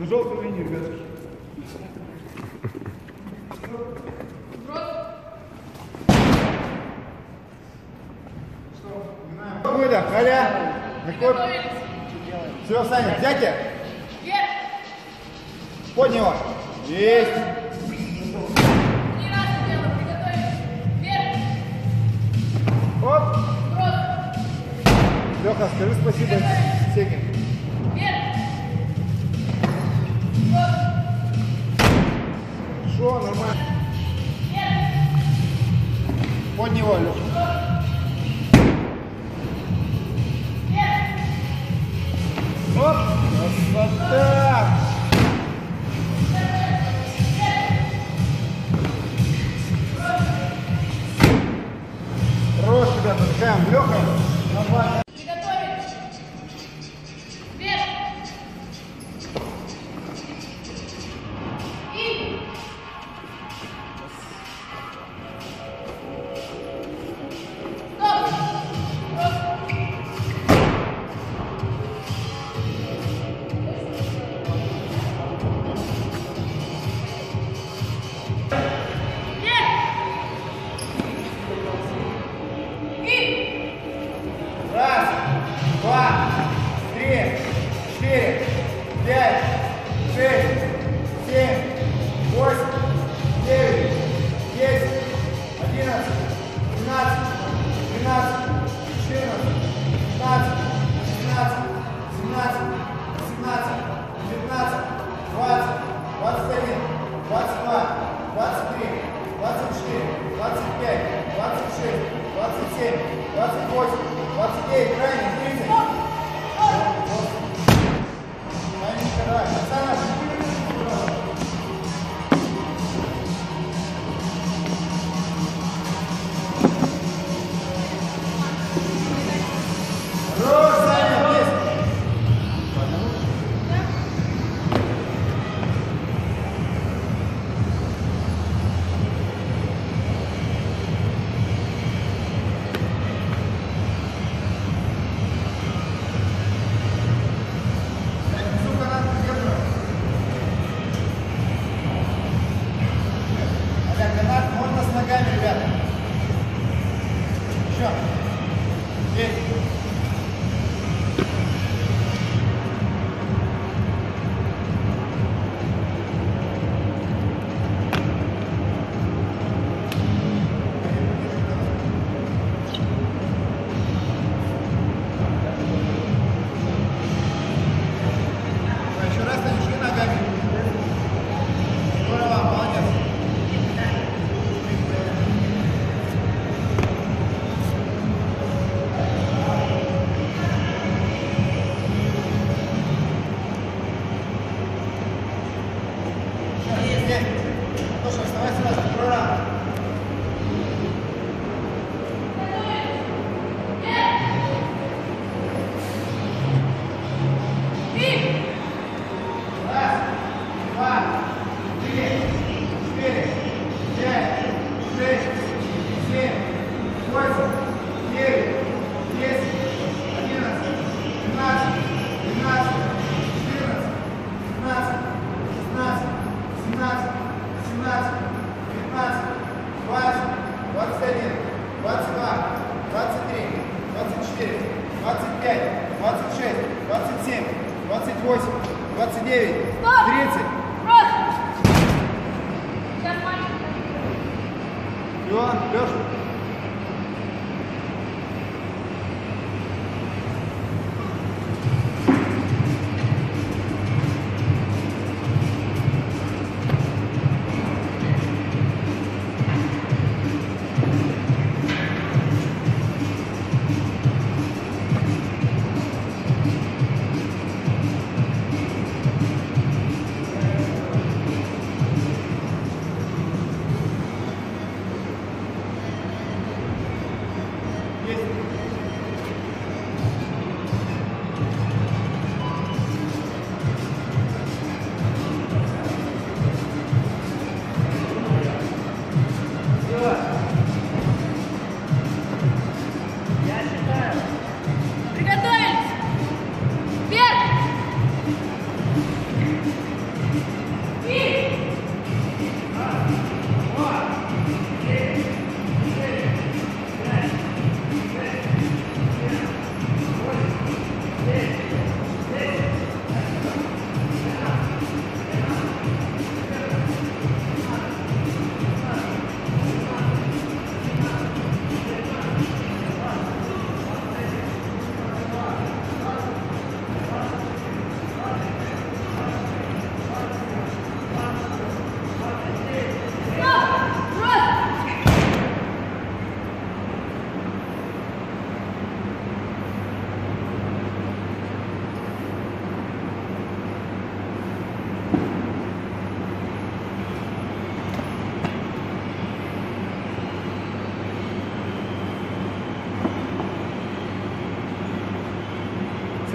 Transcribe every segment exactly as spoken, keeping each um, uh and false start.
желтую линию, ребятки. Выдох, Аля. Все, Саня, взятие. Под него. Есть. Оп. Леха, скажи спасибо Сегин. Хорошо, нормально. Под него, Леха. Оп, красота! Хорош, ребята, такая Леха. Нормально.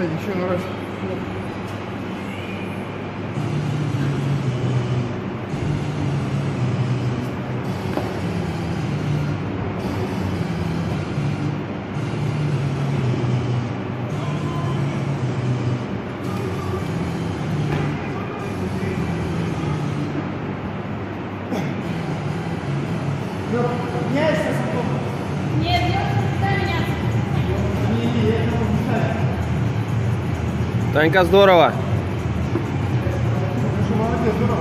Блядь, еще на раз. Меняешься, Сокол? Нет, нет, куда меняться? Не, не, я не могу менять. Танька, здорово. Молодец, здорово.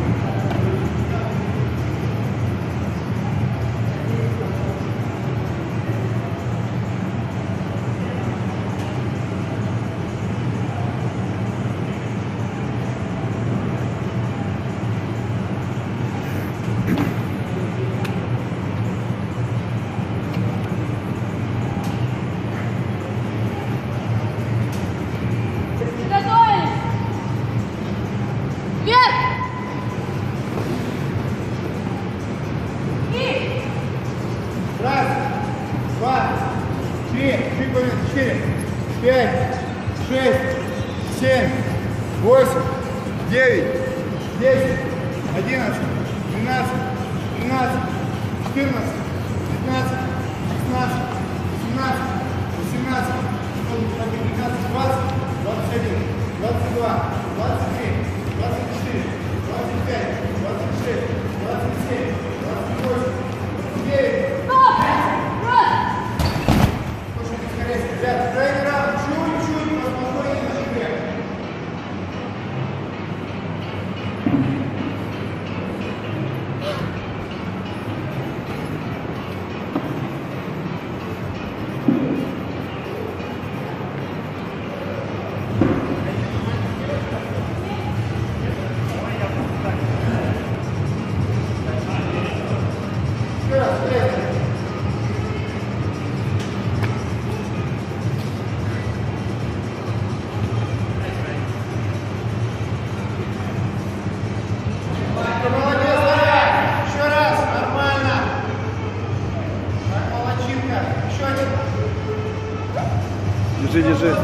Раз, два, три, четыре, пять, шесть, семь, восемь, девять, десять, одиннадцать, двенадцать, тринадцать, четырнадцать, пятнадцать, шестнадцать, семнадцать, восемнадцать, девятнадцать, двадцать, двадцать один, двадцать два, двадцать три, двадцать четыре, двадцать пять, двадцать шесть, двадцать семь, двадцать восемь, двадцать девять. Ребята, крайний раунд, чуть-чуть поспокойнее на себе. Еще раз, вверх. Держи, держи.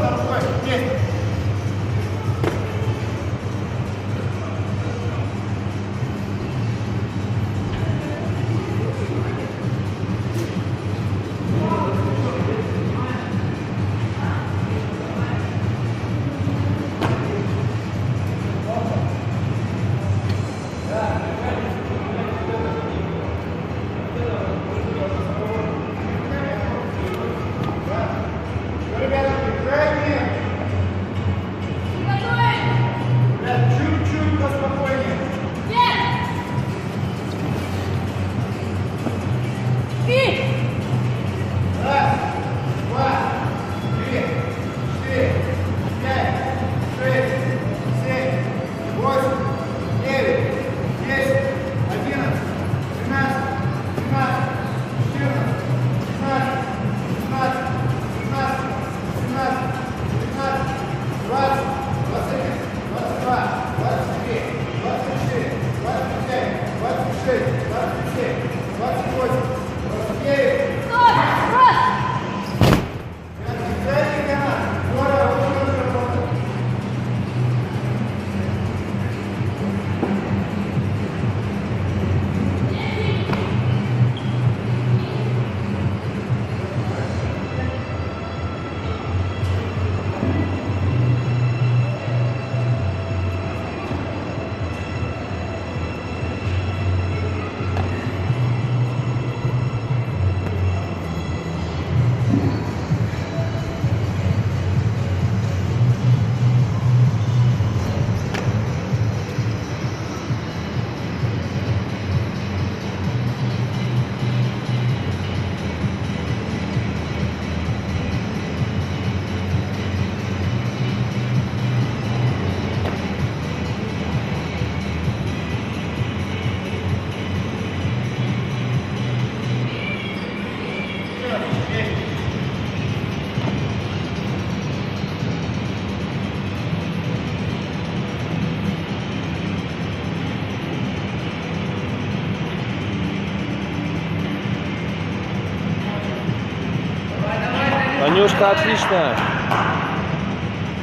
Танюшка, отлично.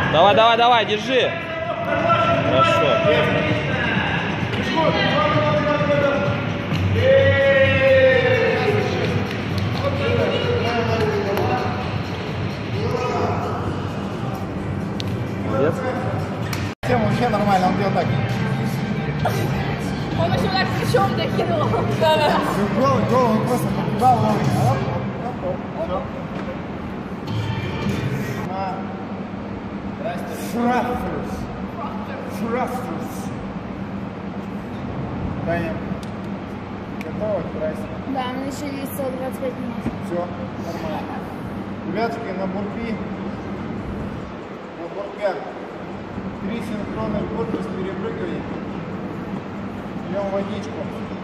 Давай, давай, давай, держи. Хорошо. Молодец. Тема вообще нормально, он делал так. Он еще так плечом докинул. Да-да. Голову, голову, он просто подбивал вовремя. Оп, оп, оп, оп. Фрастерс. Фрастерс. Таня, готова к прайсу? Да, ну еще есть сто двадцать пять минут. Все, нормально. Ребятки, на бурпи, на бурпях, три синхронных бурпи с перепрыгиванием. Пьем водичку.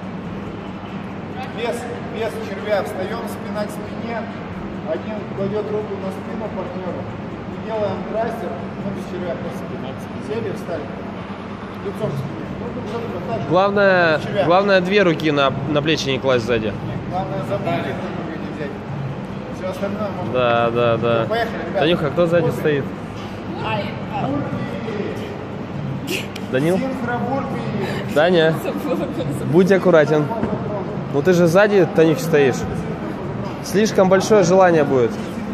Без, без червя встаем, спина к спине. Один кладет руку на спину партнеру. И делаем трастер, ну без червя, просто спина к спине. Сели, встали. Лицом к спине. Ну, друг за друга, так же. Главное, Без червя. главное две руки на, на плечи не класть сзади. Главное забыть их друг друга не взять. Все остальное можно. Да, да, да. Ну, поехали, ребята. Танюха, кто сзади стоит? Данил? Синхробурпи. Даня, будь аккуратен. Ну ты же сзади, Танюх, стоишь. Слишком большое желание будет.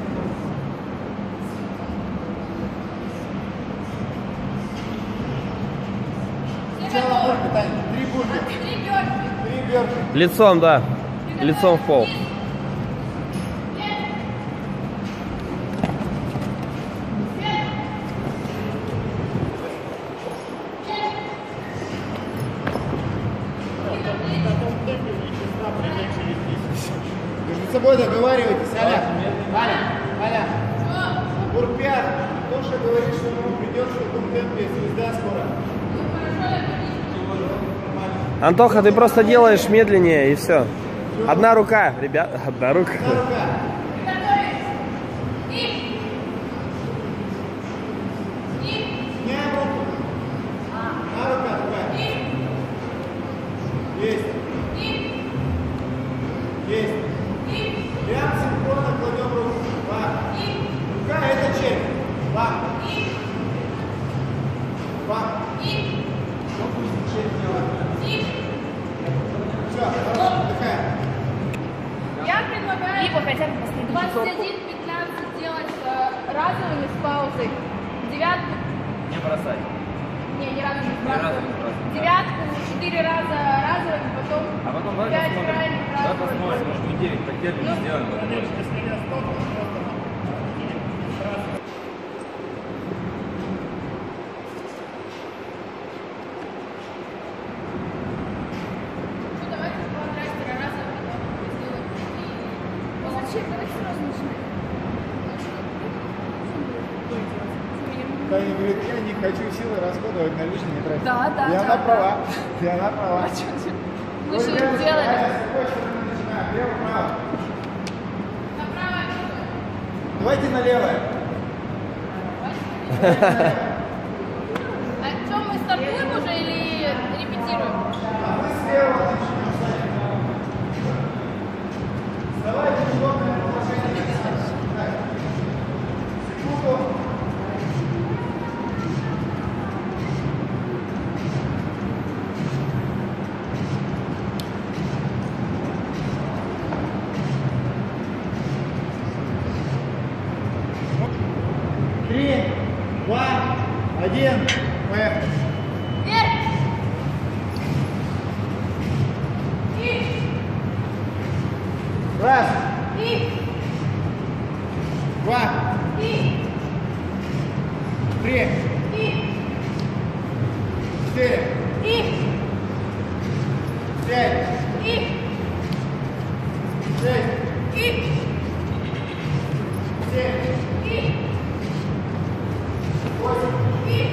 Сначала бурпи, Таня. Три бурпи. Три бёрпи. Лицом, да. Лицом в пол. Между собой договаривайтесь, Аля. Аля, Аля. Бурпят. Тоша говорит, что ему придется в таком темпе, звезда скоро. Антоха, ты просто делаешь медленнее и все. Одна рука, ребят. Одна рука. Одна рука. Сняем руку. Одна рука, другая. Есть. Есть. Прям синхронно кладем руку. Бах. Рука это червь. Бах. Бах. Ну пусть червь делает. Все, хорошо, отдыхаем. Я предлагаю Либо хотя бы последний двадцать один пятнадцать делать э, разовыми с паузой. Девятку. Не бросать. Не, ни разу не Ни разу сбрасываем. не бросать. Девятку, четыре раза разовыми, потом А потом давай пять посмотрим. крайних Давай разовыми. посмотрим, может мы девять потерпим и сделаем это больше. Ну, давайте два трастера разовыми, потом сделаем. Ну, зачем? Давайте сразу начинаем. Таня говорит, я не хочу силы расходовать на лишние траты. Да, да, И да, она да. права. И она права. Мы же делали. Начинаем. Лево, право. Направо. Давайте налево. А что, мы стартуем уже или репетируем? А мы слева начнем, Саня. Вставайте в удобное положение. Так. Секунду. Три, два, один, поехали. Вверх. И, Раз, и, два, и, три, и, четыре, и, пять, и, шесть, и, семь, и, восемь, и,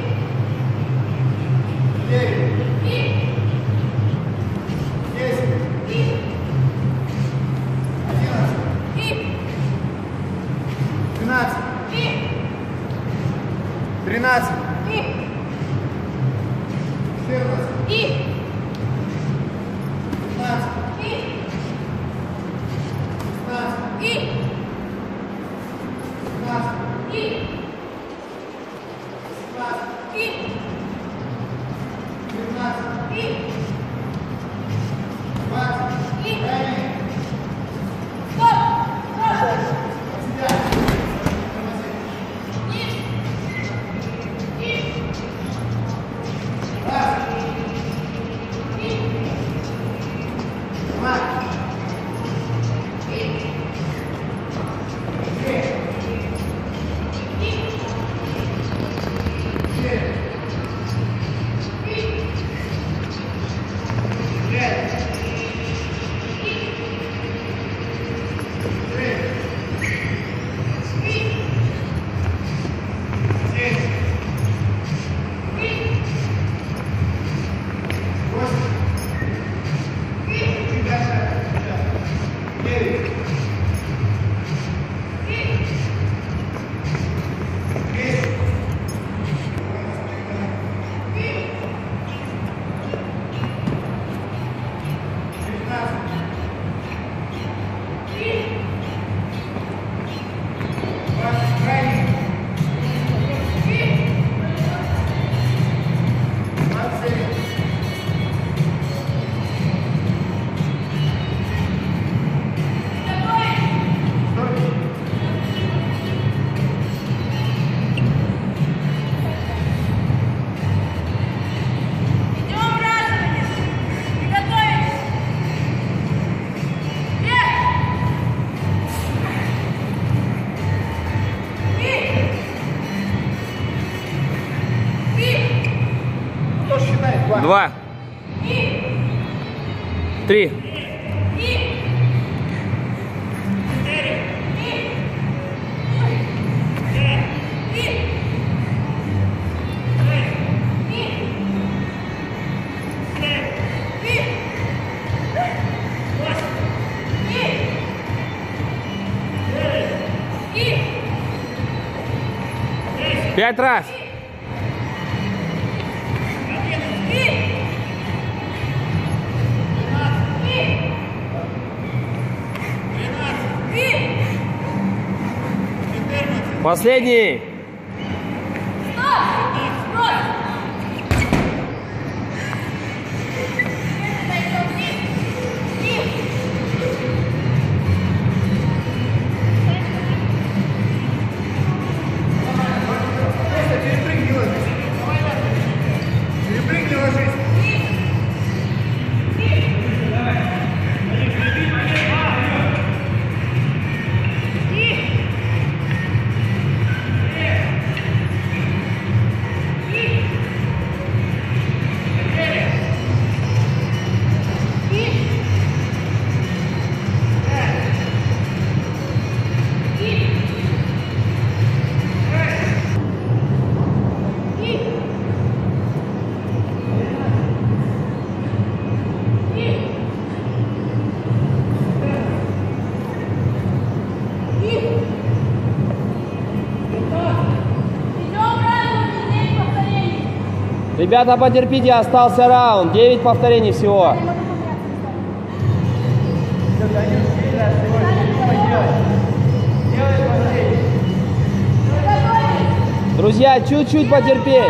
девять, и, десять, и, одиннадцать, и, двенадцать, и, тринадцать, и, четырнадцать, и, пятнадцать, и, шестнадцать, и, семнадцать, и, Два. Три. Пять раз. Последний. Ребята, потерпите, остался раунд. девять повторений всего. Друзья, чуть-чуть потерпеть.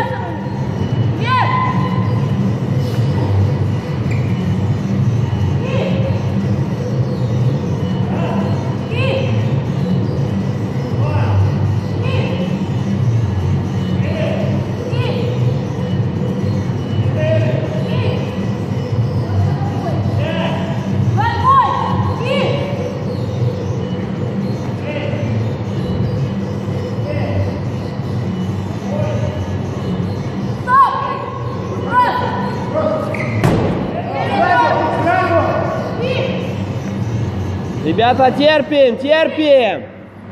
Ребята, терпим, терпим.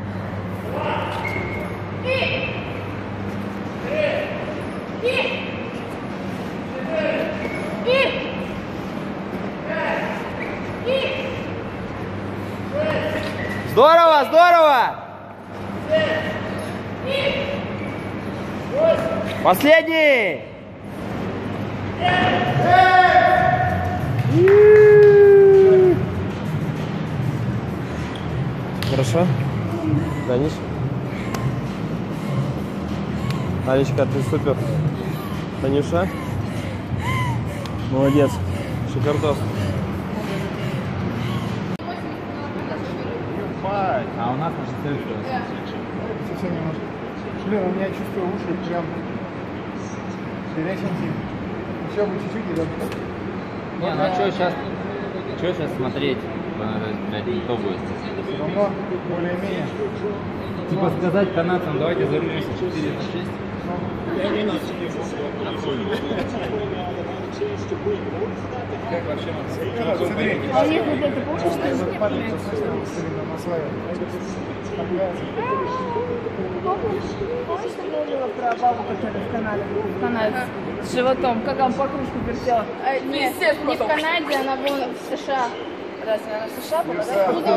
Здорово, здорово. Последний. Хорошо? Даниш? Алечка, ты супер. Танюша? Молодец. Шикартос. А у нас на шестерых. Совсем немножко. Блин, у меня чувствую уши прям горяченькие. Еще бы чуть-чуть и да. Не, ну а что сейчас? Что сейчас смотреть? Блядь, не то будет. Все равно более-менее. Типа сказать канадцам, давайте зарубимся четыре на шесть. Как вообще? Смотри. А у них вот это получится, что Этот ли? парень на славе. Помнишь, что я говорила про бабу, которая в Канаде? В Канаде. С животом. Как она по кружку вертела? А, нет, не в Канаде, она была в США. Разве она в США была?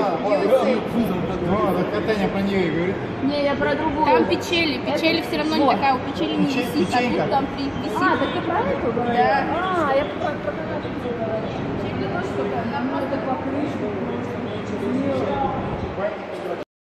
Ну, это катание про нее и говорит. Не, я про другую. Там печели, печели все равно не такая, у печели не Пече- висит, а печенька. тут там при- висит. А, так ты про эту говорила? Да. А, я про про Канаду говорила. Печень не то, что там, нам надо по крышке.